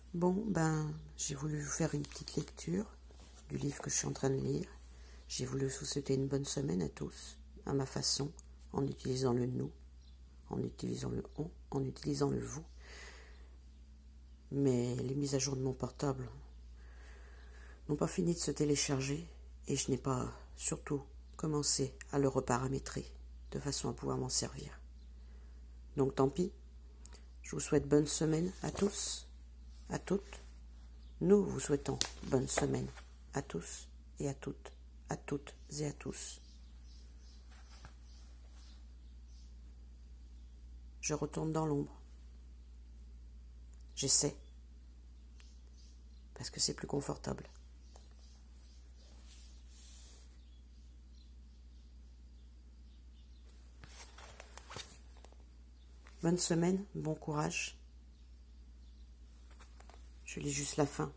Bon, ben, j'ai voulu vous faire une petite lecture du livre que je suis en train de lire. J'ai voulu vous souhaiter une bonne semaine à tous, à ma façon, en utilisant le nous, en utilisant le on, en utilisant le vous. Mais les mises à jour de mon portable n'ont pas fini de se télécharger et je n'ai pas, surtout, commencé à le reparamétrer de façon à pouvoir m'en servir. Donc tant pis, je vous souhaite bonne semaine à tous, à toutes. Nous vous souhaitons bonne semaine à tous et à toutes et à tous. Je retourne dans l'ombre. J'essaie, parce que c'est plus confortable. Bonne semaine, bon courage. Je lis juste la fin.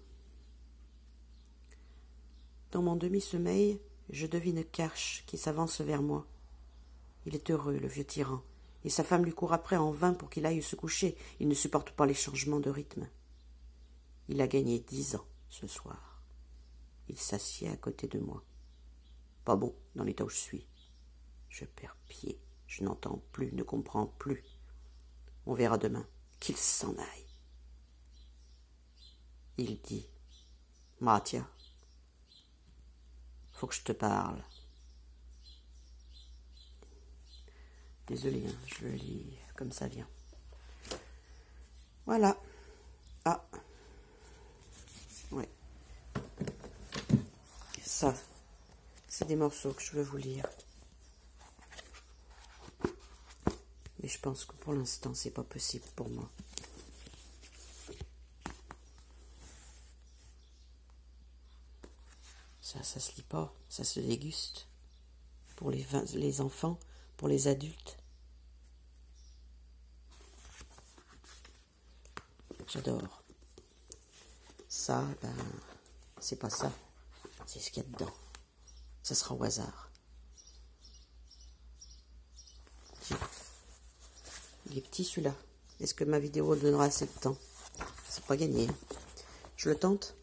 Dans mon demi-sommeil, je devine Karch qui s'avance vers moi. Il est heureux, le vieux tyran, et sa femme lui court après en vain pour qu'il aille se coucher. Il ne supporte pas les changements de rythme. Il a gagné 10 ans ce soir. Il s'assied à côté de moi. Pas bon dans l'état où je suis. Je perds pied, je n'entends plus, ne comprends plus. On verra demain. Qu'il s'en aille. Il dit, Mathia, faut que je te parle. Désolé, hein, je le lis comme ça vient. Voilà. Ah. Ouais. Ça, c'est des morceaux que je veux vous lire. Mais je pense que pour l'instant, c'est pas possible pour moi. Ça se lit pas, ça se déguste. Pour les enfants, pour les adultes. J'adore. Ça, ben, c'est pas ça. C'est ce qu'il y a dedans. Ça sera au hasard. Tiens. Il est petit celui-là. Est-ce que ma vidéo donnera assez de temps? C'est pas gagné. Je le tente?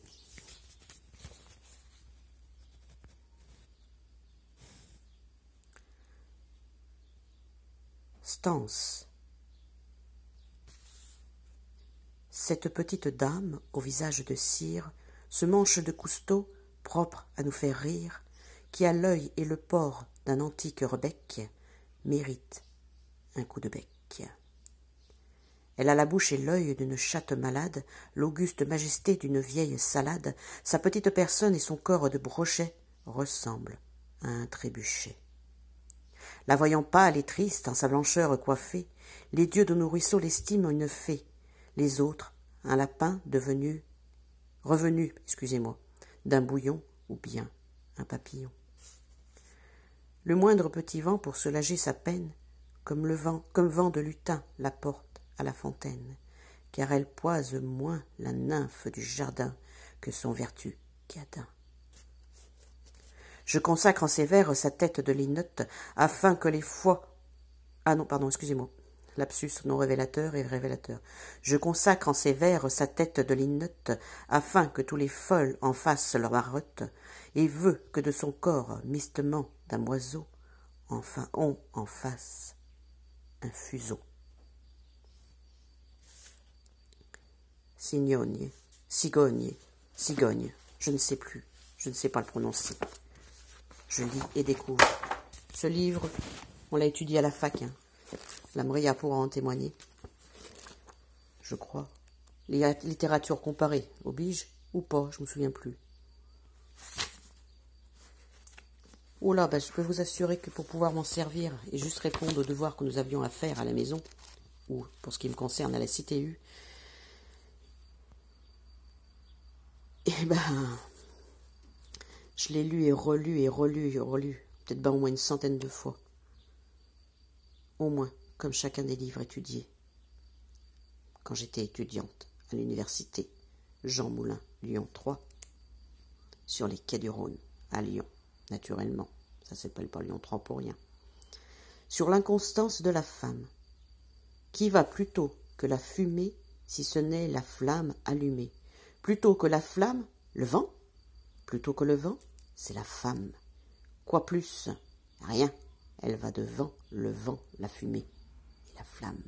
Stance. Cette petite dame, au visage de cire, ce manche de cousteau, propre à nous faire rire, qui a l'œil et le port d'un antique rebec, mérite un coup de bec. Elle a la bouche et l'œil d'une chatte malade, l'auguste majesté d'une vieille salade, sa petite personne et son corps de brochet ressemblent à un trébuchet. La voyant pâle et triste, en sa blancheur coiffée, les dieux de nos ruisseaux l'estiment une fée, les autres un lapin revenu, d'un bouillon ou bien un papillon. Le moindre petit vent pour soulager sa peine, comme vent de lutin, la porte à la fontaine, car elle poise moins la nymphe du jardin que son vertu gadin. Je consacre en ces vers sa tête de linotte, afin que les fois... Ah non, pardon, excusez-moi. Lapsus non révélateur et révélateur. Je consacre en ces vers sa tête de linotte, afin que tous les folles en fassent leur marotte, et veut que de son corps, mistement d'un oiseau, enfin on en fasse un fuseau. Cigogne, je ne sais plus, je ne sais pas le prononcer. Je lis et découvre. Ce livre, on l'a étudié à la fac. Hein. La Maria pourra en témoigner. Je crois. Littérature comparée, oblige ou pas, je me souviens plus. Oh là, ben, je peux vous assurer que pour pouvoir m'en servir et juste répondre aux devoirs que nous avions à faire à la maison, ou pour ce qui me concerne à la CTU, eh ben, je l'ai lu et relu, peut-être ben au moins une centaine de fois. Au moins, comme chacun des livres étudiés. Quand j'étais étudiante à l'université Jean Moulin, Lyon 3, sur les quais du Rhône, à Lyon, naturellement. Ça s'appelle pas Lyon 3 pour rien. Sur l'inconstance de la femme, qui va plutôt que la fumée, si ce n'est la flamme allumée, Plutôt que la flamme, le vent. Plutôt que le vent, c'est la femme. Quoi plus? Rien. Elle va devant le vent, la fumée et la flamme.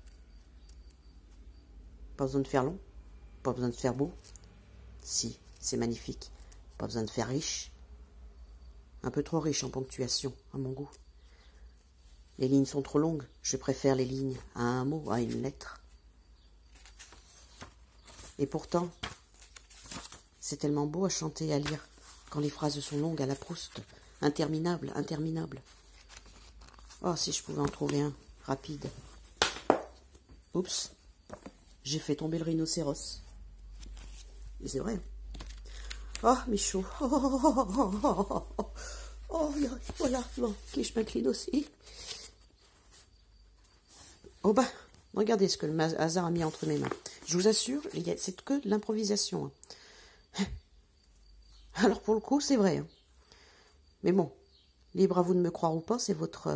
Pas besoin de faire long, pas besoin de faire beau. Si, c'est magnifique. Pas besoin de faire riche. Un peu trop riche en ponctuation, à mon goût. Les lignes sont trop longues. Je préfère les lignes à un mot, à une lettre. Et pourtant, c'est tellement beau à chanter et à lire quand les phrases sont longues à la Proust. Interminables, interminables. Oh, si je pouvais en trouver un rapide. Oups, j'ai fait tomber le rhinocéros. Et c'est vrai. Oh, Michaud. Oh, oh, oh, oh, oh, oh, oh, voilà, bon, qui je m'incline aussi. Oh bah, regardez ce que le hasard a mis entre mes mains. Je vous assure, c'est que de l'improvisation. Alors pour le coup, c'est vrai. Mais bon, libre à vous de me croire ou pas, c'est votre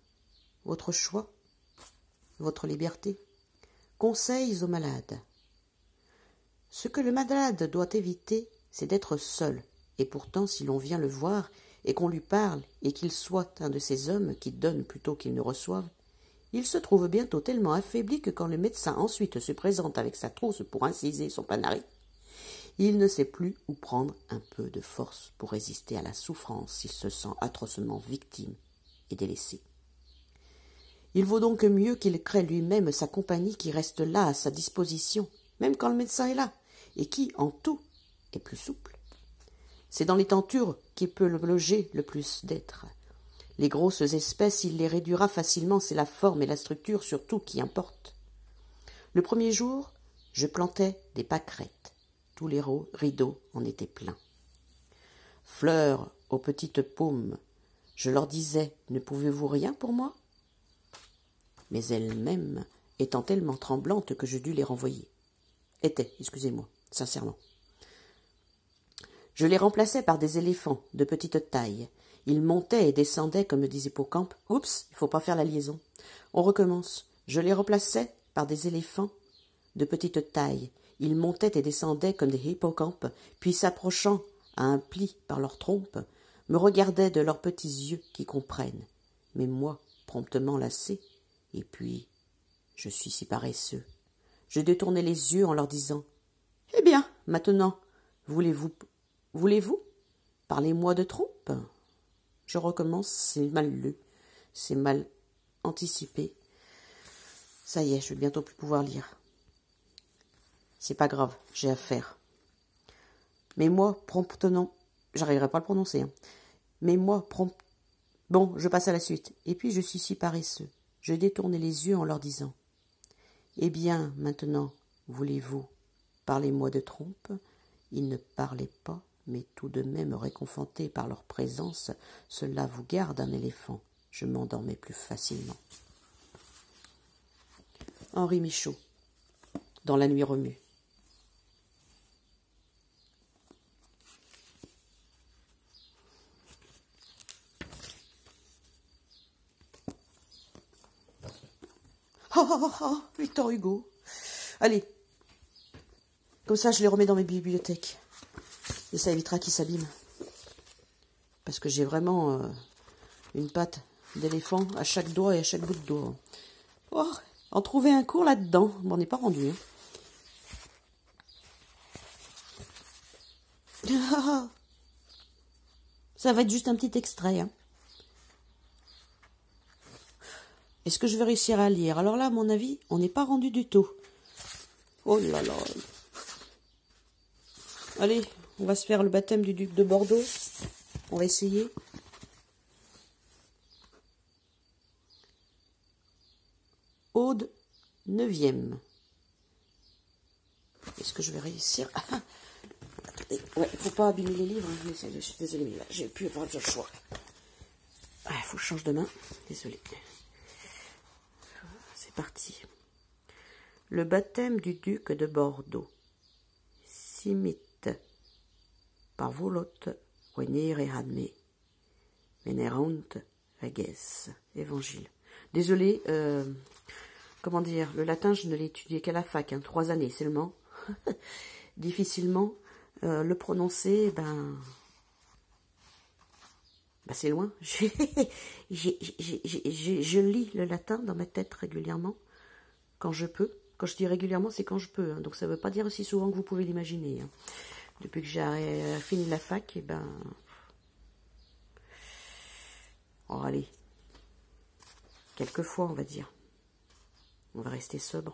choix, votre liberté. Conseils aux malades. Ce que le malade doit éviter, c'est d'être seul. Et pourtant, si l'on vient le voir et qu'on lui parle et qu'il soit un de ces hommes qui donnent plutôt qu'ils ne reçoivent, il se trouve bientôt tellement affaibli que quand le médecin ensuite se présente avec sa trousse pour inciser son panari, il ne sait plus où prendre un peu de force pour résister à la souffrance s'il se sent atrocement victime et délaissé. Il vaut donc mieux qu'il crée lui-même sa compagnie qui reste là à sa disposition, même quand le médecin est là, et qui, en tout, est plus souple. C'est dans les tentures qu'il peut le loger le plus d'êtres. Les grosses espèces, il les réduira facilement, c'est la forme et la structure surtout qui importent. Le premier jour, je plantais des pâquerettes. Tous les rideaux en étaient pleins. Fleurs aux petites paumes, je leur disais, ne pouvez-vous rien pour moi? Mais elles-mêmes étant tellement tremblantes que je dus les renvoyer. Excusez-moi, sincèrement. Je les remplaçais par des éléphants de petite taille. Ils montaient et descendaient comme des hippocampes. Oups, il ne faut pas faire la liaison. On recommence. Je les remplaçais par des éléphants de petite taille. Ils montaient et descendaient comme des hippocampes, puis s'approchant à un pli par leur trompe, me regardaient de leurs petits yeux qui comprennent. Mais moi, promptement lassé, et puis, je suis si paresseux. Je détournais les yeux en leur disant « Eh bien, maintenant, voulez-vous Parlez-moi de trompe ?» Je recommence, c'est mal lu, c'est mal anticipé. Ça y est, je vais bientôt plus pouvoir lire. C'est pas grave, j'ai à faire. Mais moi, promptement, j'arriverai pas à le prononcer. Mais moi, bon, je passe à la suite. Et puis je suis si paresseux. Je détournais les yeux en leur disant « Eh bien, maintenant, voulez-vous, parlez-moi de trompe ?» Ils ne parlaient pas, mais tout de même réconfortés par leur présence, cela vous garde un éléphant. Je m'endormais plus facilement. Henri Michaud, dans La nuit remue. Victor Hugo. Allez, comme ça je les remets dans mes bibliothèques. Et ça évitera qu'ils s'abîment. Parce que j'ai vraiment une patte d'éléphant à chaque doigt et à chaque bout de doigt. Oh, en trouver un cours là-dedans, on m'en est pas rendu. Ça va être juste un petit extrait. Est-ce que je vais réussir à lire? Alors là, à mon avis, on n'est pas rendu du tout. Oh là là. Allez, on va se faire le baptême du duc de Bordeaux. On va essayer. Aude 9e. Est-ce que je vais réussir? Attendez, ouais, faut pas abîmer les livres. Je suis désolée, mais là, j'ai pu avoir le choix. Il faut que je change de main. Désolée. C'est parti. Le baptême du duc de Bordeaux. Simite par volote venire adme venerant reges. Évangile. Désolée, comment dire, le latin je ne l'ai étudié qu'à la fac, 3 années seulement. difficilement. Le prononcer, c'est loin. Je lis le latin dans ma tête régulièrement, quand je peux. Quand je dis régulièrement, c'est quand je peux. Hein. Donc ça ne veut pas dire aussi souvent que vous pouvez l'imaginer. Hein. Depuis que j'ai fini la fac, oh, allez. Quelques fois, on va dire. On va rester sobre.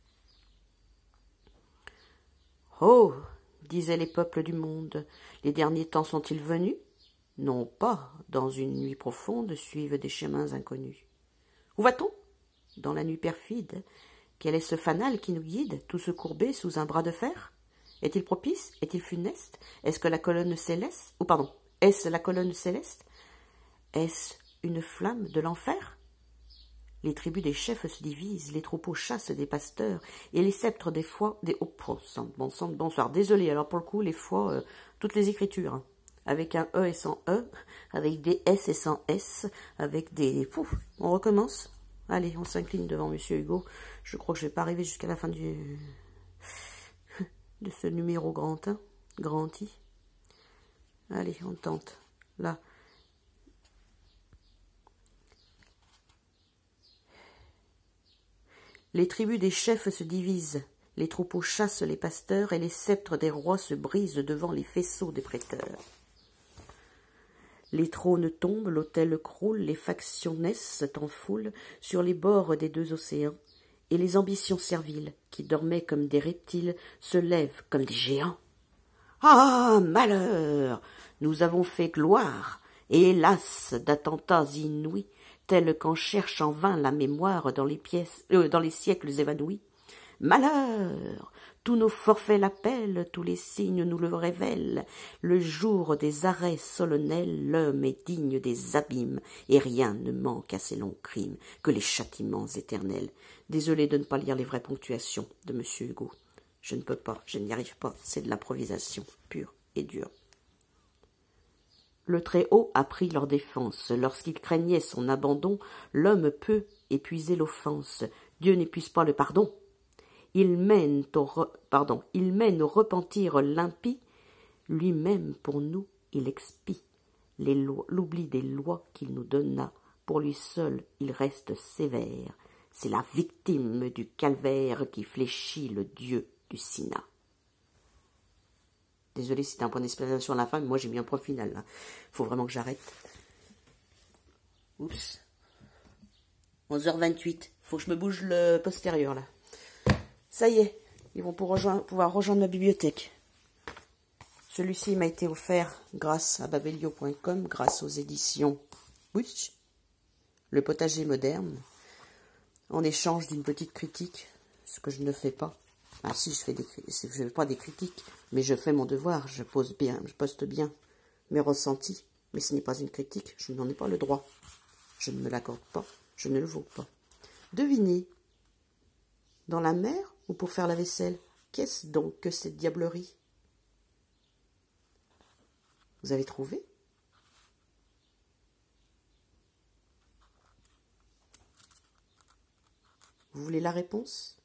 Oh, disaient les peuples du monde, les derniers temps sont-ils venus? Non pas, dans une nuit profonde, suivent des chemins inconnus. Où va-t-on? Dans la nuit perfide. Quel est ce fanal qui nous guide, tout se courbé sous un bras de fer? Est-il propice? Est-il funeste? Est-ce que la colonne céleste? Oh, pardon. Est-ce la colonne céleste? Est-ce une flamme de l'enfer? Les tribus des chefs se divisent, les troupeaux chassent des pasteurs, et les sceptres des foies, des bonsoir. Désolé, alors pour le coup, les foies, toutes les écritures, hein, avec un E et sans E, avec des S et sans S, avec des... Pouf, on recommence. Allez, on s'incline devant Monsieur Hugo. Je crois que je ne vais pas arriver jusqu'à la fin de ce numéro grand 1, grand I. Allez, on tente. Là. Les tribus des chefs se divisent, les troupeaux chassent les pasteurs, et les sceptres des rois se brisent devant les faisceaux des prêteurs. Les trônes tombent, l'autel croule, les factions naissent en foule sur les bords des deux océans, et les ambitions serviles, qui dormaient comme des reptiles, se lèvent comme des géants. Ah, malheur! Nous avons fait gloire, et hélas, d'attentats inouïs, tels qu'en cherche en vain la mémoire dans les siècles évanouis. Malheur! Tous nos forfaits l'appellent, tous les signes nous le révèlent. Le jour des arrêts solennels, l'homme est digne des abîmes, et rien ne manque à ces longs crimes que les châtiments éternels. Désolé de ne pas lire les vraies ponctuations de Monsieur Hugo. Je ne peux pas, je n'y arrive pas, c'est de l'improvisation pure et dure. Le Très-Haut a pris leur défense. Lorsqu'il craignait son abandon, l'homme peut épuiser l'offense. Dieu n'épuise pas le pardon. Il mène au repentir l'impie. Lui-même, pour nous, il expie l'oubli des lois qu'il nous donna. Pour lui seul, il reste sévère. C'est la victime du calvaire qui fléchit le Dieu du Sina. Désolé si c'était un point d'explication à la fin, mais moi j'ai mis un point final. Là. Faut vraiment que j'arrête. Oups. 11h28. Faut que je me bouge le postérieur là. Ça y est, ils vont pouvoir rejoindre ma bibliothèque. Celui-ci m'a été offert grâce à babelio.com, grâce aux éditions Butch, Le Potager Moderne, en échange d'une petite critique, ce que je ne fais pas. Ah si, je fais pas des critiques, mais je fais mon devoir, je poste bien mes ressentis, mais ce n'est pas une critique, je n'en ai pas le droit. Je ne me l'accorde pas, je ne le vaux pas. Devinez, dans la mer ou pour faire la vaisselle, qu'est-ce donc que cette diablerie? Vous avez trouvé? Vous voulez la réponse?